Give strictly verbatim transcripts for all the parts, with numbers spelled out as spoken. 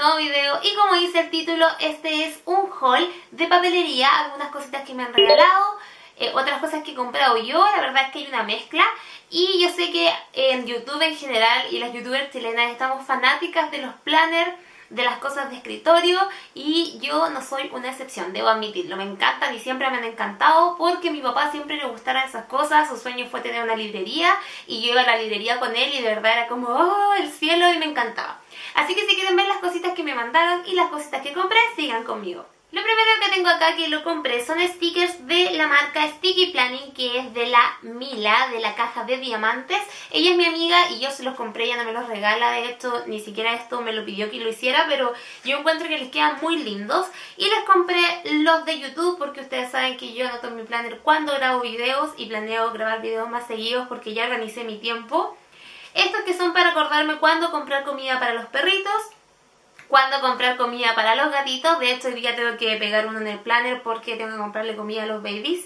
nuevo video y como dice el título, este es un haul de papelería, algunas cositas que me han regalado, eh, otras cosas que he comprado yo. La verdad es que hay una mezcla y yo sé que en YouTube en general y las youtubers chilenas estamos fanáticas de los planners, de las cosas de escritorio, y yo no soy una excepción, debo admitirlo. Me encantan y siempre me han encantado porque a mi papá siempre le gustaron esas cosas. Su sueño fue tener una librería y yo iba a la librería con él y de verdad era como oh, el cielo, y me encantaba. Así que si quieren ver las cositas que me mandaron y las cositas que compré, sigan conmigo. Lo primero que tengo acá que lo compré son stickers de la marca Sticky Planning, que es de la Mila, de la caja de diamantes. Ella es mi amiga y yo se los compré, ella no me los regala, de hecho ni siquiera esto me lo pidió que lo hiciera, pero yo encuentro que les quedan muy lindos. Y les compré los de YouTube porque ustedes saben que yo anoto en mi planner cuando grabo videos y planeo grabar videos más seguidos porque ya organicé mi tiempo. Estos que son para acordarme cuándo comprar comida para los perritos, cuándo comprar comida para los gatitos. De hecho hoy día tengo que pegar uno en el planner porque tengo que comprarle comida a los babies.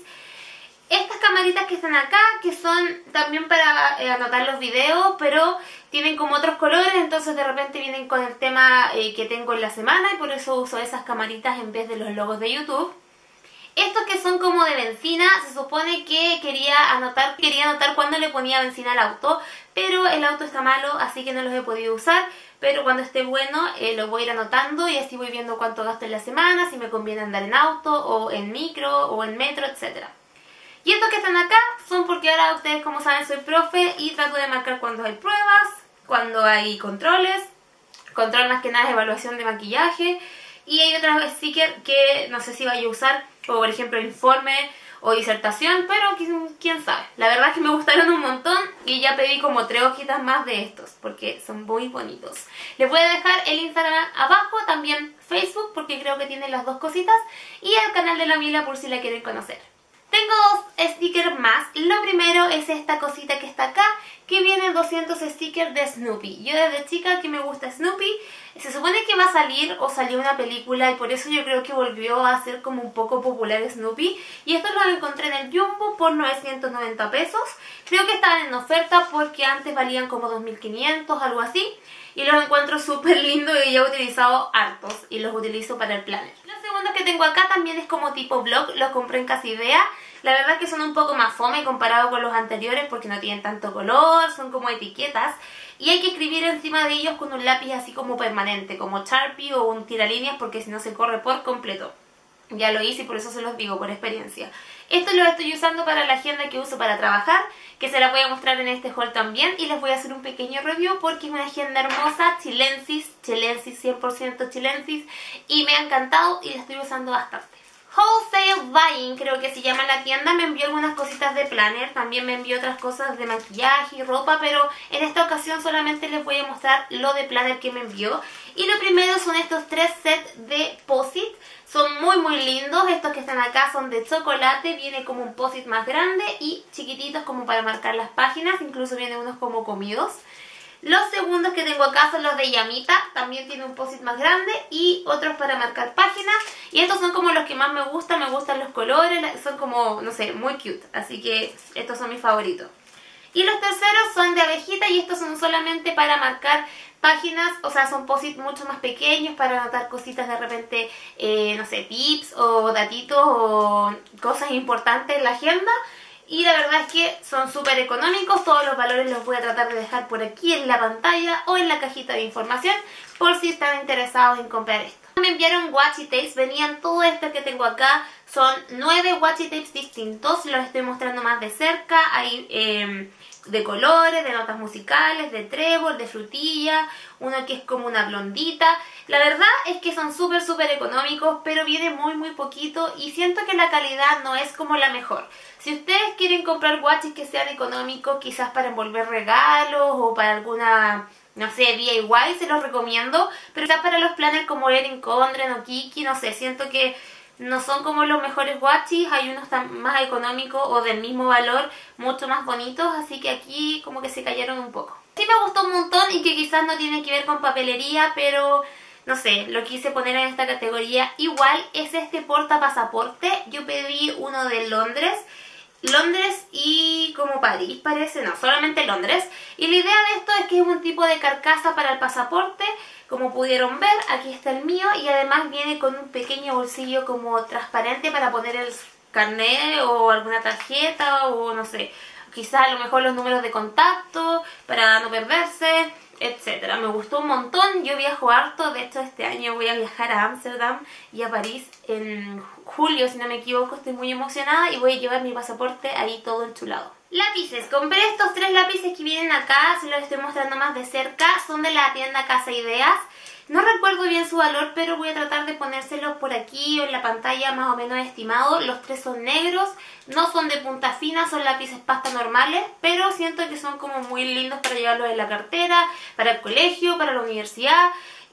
Estas camaritas que están acá, que son también para eh, anotar los videos, pero tienen como otros colores, entonces de repente vienen con el tema eh, que tengo en la semana y por eso uso esas camaritas en vez de los logos de YouTube. Estos que son como de benzina, se supone que quería anotar, quería anotar cuándo le ponía benzina al auto, pero el auto está malo, así que no los he podido usar. Pero cuando esté bueno eh, lo voy a ir anotando y así voy viendo cuánto gasto en la semana, si me conviene andar en auto o en micro o en metro, etcétera. Y estos que están acá son porque ahora ustedes, como saben, soy profe y trato de marcar cuando hay pruebas, cuando hay controles, control más que nada es evaluación de maquillaje. Y hay otras stickers que no sé si vaya a usar, como por ejemplo informe o disertación, pero quién sabe. La verdad es que me gustaron un montón y ya pedí como tres hojitas más de estos porque son muy bonitos. Les voy a dejar el Instagram abajo, también Facebook porque creo que tienen las dos cositas, y el canal de la Mila por si la quieren conocer. Tengo dos stickers más. Lo primero es esta cosita que está acá, que vienen doscientos stickers de Snoopy. Yo desde chica que me gusta Snoopy. Se supone que va a salir o salió una película y por eso yo creo que volvió a ser como un poco popular Snoopy. Y estos los encontré en el Jumbo por novecientos noventa pesos. Creo que estaban en oferta porque antes valían como dos mil quinientos, algo así. Y los encuentro súper lindos y ya he utilizado hartos y los utilizo para el planner. Los segundos que tengo acá también es como tipo blog, los compré en Casidea. La verdad es que son un poco más fome comparado con los anteriores porque no tienen tanto color, son como etiquetas. Y hay que escribir encima de ellos con un lápiz así como permanente, como Sharpie o un tiralíneas, porque si no se corre por completo. Ya lo hice y por eso se los digo, por experiencia. Esto lo estoy usando para la agenda que uso para trabajar, que se la voy a mostrar en este haul también. Y les voy a hacer un pequeño review porque es una agenda hermosa, chilensis, chilensis, cien por ciento chilensis. Y me ha encantado y la estoy usando bastante. Wholesale Buying, creo que se llama la tienda, me envió algunas cositas de planner, también me envió otras cosas de maquillaje y ropa, pero en esta ocasión solamente les voy a mostrar lo de planner que me envió. Y lo primero son estos tres sets de post-it, son muy muy lindos. Estos que están acá son de chocolate, viene como un post-it más grande y chiquititos como para marcar las páginas, incluso vienen unos como comidos. Los segundos que tengo acá son los de llamita, también tiene un post-it más grande y otros para marcar páginas. Y estos son como los que más me gustan, me gustan los colores, son como, no sé, muy cute. Así que estos son mis favoritos. Y los terceros son de abejita y estos son solamente para marcar páginas, o sea, son post-it mucho más pequeños para anotar cositas de repente, eh, no sé, tips o datitos o cosas importantes en la agenda. Y la verdad es que son súper económicos, todos los valores los voy a tratar de dejar por aquí en la pantalla o en la cajita de información por si están interesados en comprar esto. Me enviaron washi tapes, venían todo esto que tengo acá, son nueve washi tapes distintos, los estoy mostrando más de cerca, hay eh, de colores, de notas musicales, de trébol, de frutilla, uno que es como una blondita. La verdad es que son súper súper económicos, pero viene muy muy poquito y siento que la calidad no es como la mejor. Si ustedes quieren comprar washis que sean económicos, quizás para envolver regalos o para alguna, no sé, D I Y, se los recomiendo. Pero quizás para los planners como Erin Condren o Kiki, no sé, siento que no son como los mejores washis. Hay unos más económicos o del mismo valor, mucho más bonitos, así que aquí como que se cayeron un poco. Sí me gustó un montón y que quizás no tiene que ver con papelería, pero no sé, lo quise poner en esta categoría. Igual es este portapasaporte, yo pedí uno de Londres. Londres y como París parece, no, solamente Londres. Y la idea de esto es que es un tipo de carcasa para el pasaporte, como pudieron ver, aquí está el mío y además viene con un pequeño bolsillo como transparente para poner el carnet o alguna tarjeta o no sé, quizás a lo mejor los números de contacto para no perderse, etcétera. Me gustó un montón, yo viajo harto, de hecho este año voy a viajar a Ámsterdam y a París en julio, si no me equivoco, estoy muy emocionada y voy a llevar mi pasaporte ahí todo enchulado. Lápices, compré estos tres lápices que vienen acá, se los estoy mostrando más de cerca, son de la tienda Casa Ideas. No recuerdo bien su valor, pero voy a tratar de ponérselos por aquí o en la pantalla más o menos estimado. Los tres son negros, no son de punta fina, son lápices pasta normales, pero siento que son como muy lindos para llevarlos en la cartera, para el colegio, para la universidad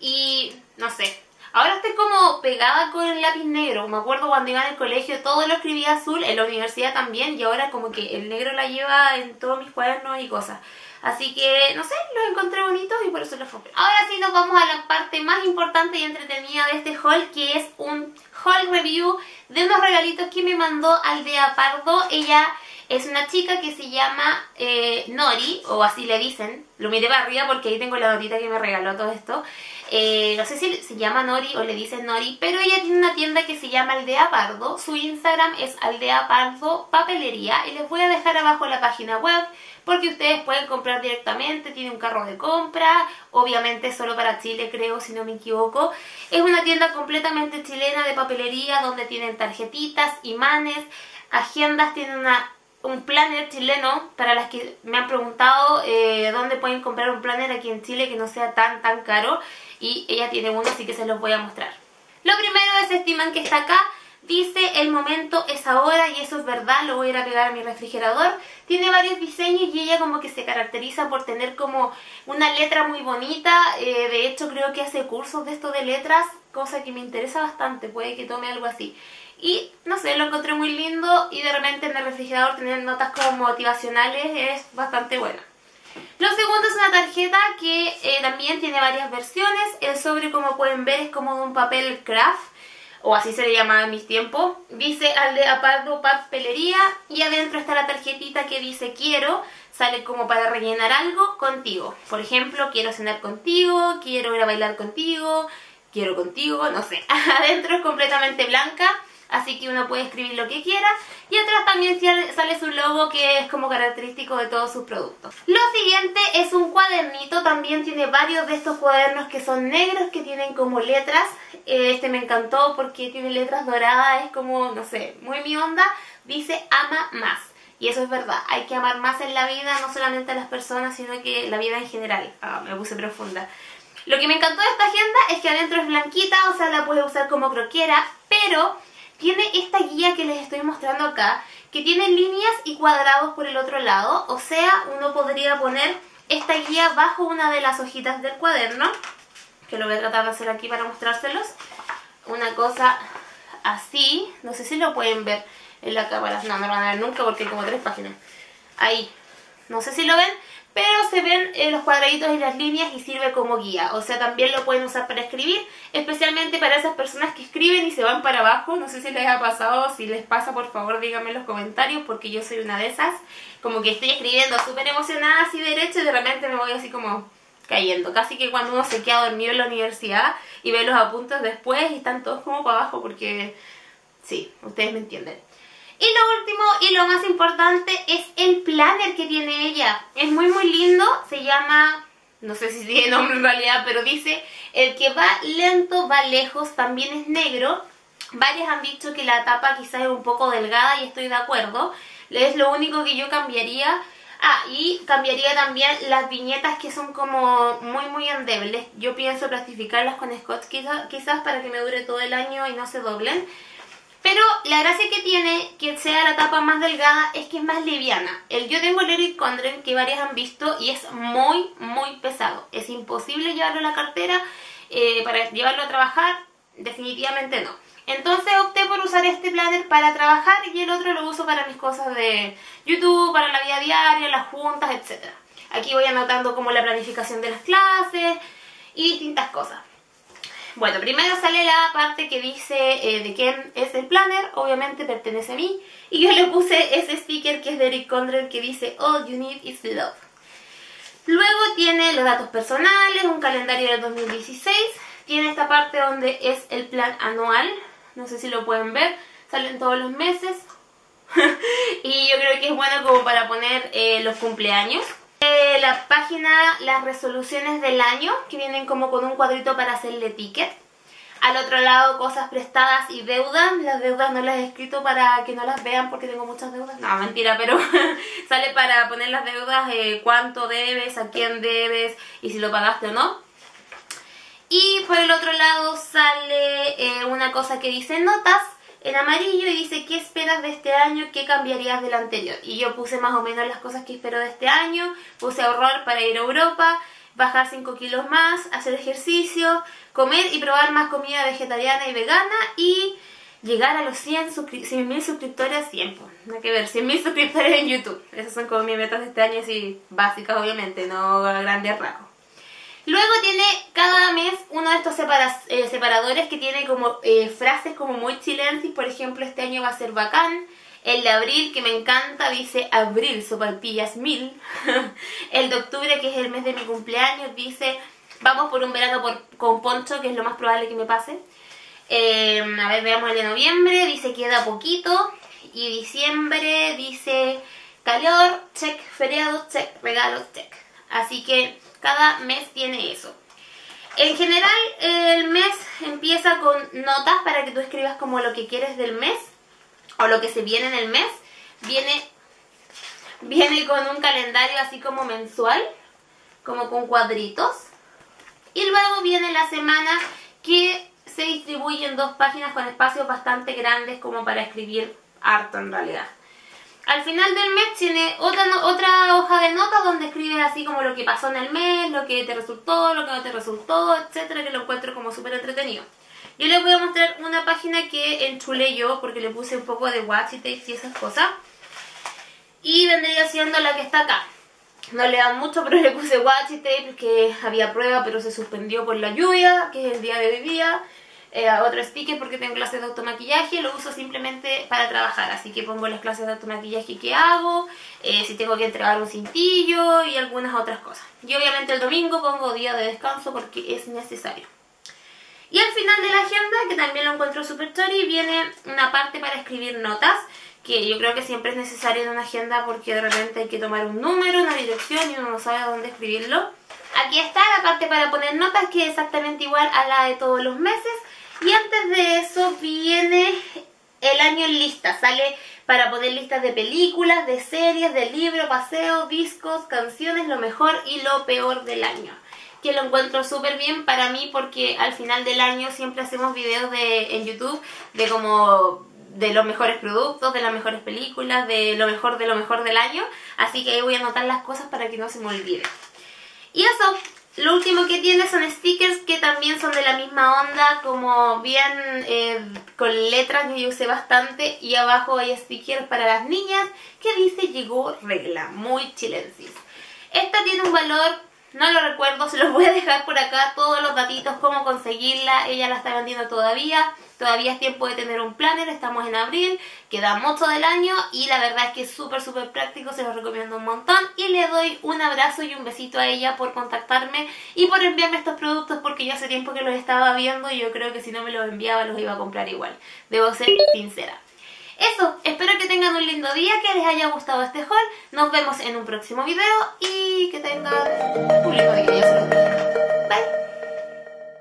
y no sé. Ahora estoy como pegada con el lápiz negro. Me acuerdo cuando iba en el colegio todo lo escribía azul, en la universidad también, y ahora como que el negro la lleva en todos mis cuadernos y cosas. Así que, no sé, los encontré bonitos y por eso los compré. Ahora sí nos vamos a la parte más importante y entretenida de este haul, que es un haul review de unos regalitos que me mandó Aldea Pardo. Ella es una chica que se llama eh, Nori, o así le dicen. Lo miré para arriba porque ahí tengo la notita que me regaló todo esto. Eh, no sé si se llama Nori o le dicen Nori, pero ella tiene una tienda que se llama Aldea Pardo. Su Instagram es Aldea Pardo Papelería y les voy a dejar abajo la página web porque ustedes pueden comprar directamente, tiene un carro de compra, obviamente solo para Chile creo, si no me equivoco. Es una tienda completamente chilena de papelería donde tienen tarjetitas, imanes, agendas, tienen una... un planner chileno, para las que me han preguntado eh, dónde pueden comprar un planner aquí en Chile que no sea tan tan caro, y ella tiene uno, así que se los voy a mostrar. Lo primero es este imán que está acá, dice el momento es ahora, y eso es verdad, lo voy a ir a pegar a mi refrigerador. Tiene varios diseños y ella como que se caracteriza por tener como una letra muy bonita, eh, de hecho creo que hace cursos de esto de letras, cosa que me interesa bastante, puede que tome algo así. Y no sé, lo encontré muy lindo y de repente en el refrigerador tener notas como motivacionales es bastante bueno. Lo segundo es una tarjeta que eh, también tiene varias versiones. El sobre, como pueden ver, es como de un papel craft, o así se le llamaba en mis tiempos. Dice Aldea Pardo Papelería y adentro está la tarjetita que dice quiero. Sale como para rellenar algo contigo. Por ejemplo, quiero cenar contigo, quiero ir a bailar contigo, quiero contigo, no sé. Adentro es completamente blanca, así que uno puede escribir lo que quiera. Y atrás también sale su logo, que es como característico de todos sus productos. Lo siguiente es un cuadernito. También tiene varios de estos cuadernos que son negros, que tienen como letras. Este me encantó porque tiene letras doradas, es como, no sé, muy mi onda. Dice ama más. Y eso es verdad, hay que amar más en la vida, no solamente a las personas, sino que la vida en general. Ah, me puse profunda. Lo que me encantó de esta agenda es que adentro es blanquita, o sea, la puedes usar como croquiera, pero tiene esta guía que les estoy mostrando acá, que tiene líneas y cuadrados por el otro lado. O sea, uno podría poner esta guía bajo una de las hojitas del cuaderno, que lo voy a tratar de hacer aquí para mostrárselos. Una cosa así, no sé si lo pueden ver en la cámara, no, no lo van a ver nunca porque hay como tres páginas. Ahí, no sé si lo ven, pero se ven eh, los cuadraditos y las líneas y sirve como guía. O sea, también lo pueden usar para escribir, especialmente para esas personas que escriben y se van para abajo. No sé si les ha pasado, si les pasa, por favor díganme en los comentarios, porque yo soy una de esas. Como que estoy escribiendo súper emocionada así derecho y de repente me voy así como cayendo. Casi que cuando uno se queda dormido en la universidad y ve los apuntes después y están todos como para abajo porque... sí, ustedes me entienden. Y lo último y lo más importante es el planner que tiene ella. Es muy muy lindo, se llama, no sé si tiene nombre en realidad, pero dice el que va lento va lejos, también es negro. Varias han dicho que la tapa quizás es un poco delgada y estoy de acuerdo. Es lo único que yo cambiaría. Ah, y cambiaría también las viñetas que son como muy muy endebles. Yo pienso plastificarlas con scotch quizás, quizás para que me dure todo el año y no se doblen. Pero la gracia que tiene que sea la tapa más delgada es que es más liviana. El, yo tengo el Eric Condren que varias han visto y es muy muy pesado. Es imposible llevarlo a la cartera, eh, para llevarlo a trabajar, definitivamente no. Entonces opté por usar este planner para trabajar y el otro lo uso para mis cosas de YouTube, para la vida diaria, las juntas, etcétera. Aquí voy anotando como la planificación de las clases y distintas cosas. Bueno, primero sale la parte que dice eh, de quién es el planner, obviamente pertenece a mí. Y yo le puse ese sticker que es de Eric Condren que dice All you need is love. Luego tiene tiene los datos personales, un calendario del dos mil dieciséis, tiene esta parte donde es el plan anual, no sé si lo pueden ver, salen todos los meses y yo creo que es bueno como para poner eh, los cumpleaños. Eh, la página, las resoluciones del año, que vienen como con un cuadrito para hacerle ticket. Al otro lado, cosas prestadas y deudas. Las deudas no las he escrito para que no las vean porque tengo muchas deudas. No, mentira, pero sale para poner las deudas, eh, cuánto debes, a quién debes y si lo pagaste o no. Y por el otro lado sale eh, una cosa que dice notas en amarillo y dice qué esperas de este año, qué cambiarías del anterior. Y yo puse más o menos las cosas que espero de este año. Puse ahorrar para ir a Europa, bajar cinco kilos más, hacer ejercicio, comer y probar más comida vegetariana y vegana y llegar a los cien mil suscriptores a tiempo. Nada que ver, cien mil suscriptores en YouTube. Esas son como mis metas de este año, así básicas obviamente, no a grandes rasgos. Luego tiene cada mes uno de estos separa eh, separadores que tiene como eh, frases como muy chilensis. Por ejemplo, este año va a ser bacán. El de abril, que me encanta, dice abril, sopaipillas mil. El de octubre, que es el mes de mi cumpleaños, dice vamos por un verano por, con poncho, que es lo más probable que me pase. Eh, a ver, veamos el de noviembre, dice queda poquito. Y diciembre dice calor, check, feriados, check, regalos, check. Así que cada mes tiene eso. En general, el mes empieza con notas para que tú escribas como lo que quieres del mes o lo que se viene en el mes. Viene, viene con un calendario así como mensual, como con cuadritos. Y luego viene la semana, que se distribuye en dos páginas con espacios bastante grandes como para escribir harto en realidad. Al final del mes tiene otra, otra hoja de notas donde escribes así como lo que pasó en el mes, lo que te resultó, lo que no te resultó, etcétera, que lo encuentro como súper entretenido. Yo les voy a mostrar una página que enchulé yo porque le puse un poco de washi tape y esas cosas. Y vendría siendo la que está acá. No le da mucho, pero le puse washi tape, que había prueba pero se suspendió por la lluvia, que es el día de hoy día. Eh, otro sticker porque tengo clases de automaquillaje, lo uso simplemente para trabajar, así que pongo las clases de automaquillaje que hago, eh, si tengo que entregar un cintillo y algunas otras cosas. Y obviamente el domingo pongo día de descanso porque es necesario. Y al final de la agenda, que también lo encuentro super chori, viene una parte para escribir notas, que yo creo que siempre es necesario en una agenda porque de repente hay que tomar un número, una dirección y uno no sabe dónde escribirlo. Aquí está la parte para poner notas, que es exactamente igual a la de todos los meses. Y antes de eso viene el año en lista. Sale para poner listas de películas, de series, de libros, paseos, discos, canciones, lo mejor y lo peor del año. Que lo encuentro súper bien para mí porque al final del año siempre hacemos videos de, en YouTube de como de los mejores productos, de las mejores películas, de lo mejor de lo mejor del año. Así que ahí voy a anotar las cosas para que no se me olvide. Y eso. Lo último que tiene son stickers que también son de la misma onda, como bien eh, con letras que yo usé bastante. Y abajo hay stickers para las niñas que dice llegó regla, muy chilensis. Esta tiene un valor, no lo recuerdo, se los voy a dejar por acá todos los datitos, cómo conseguirla. Ella la está vendiendo todavía, todavía es tiempo de tener un planner, estamos en abril, queda mucho del año y la verdad es que es súper súper práctico, se los recomiendo un montón. Y le doy un abrazo y un besito a ella por contactarme y por enviarme estos productos porque yo hace tiempo que los estaba viendo y yo creo que si no me los enviaba los iba a comprar igual, debo ser sincera. Eso, espero que tengan un lindo día, que les haya gustado este haul, nos vemos en un próximo video y que tengan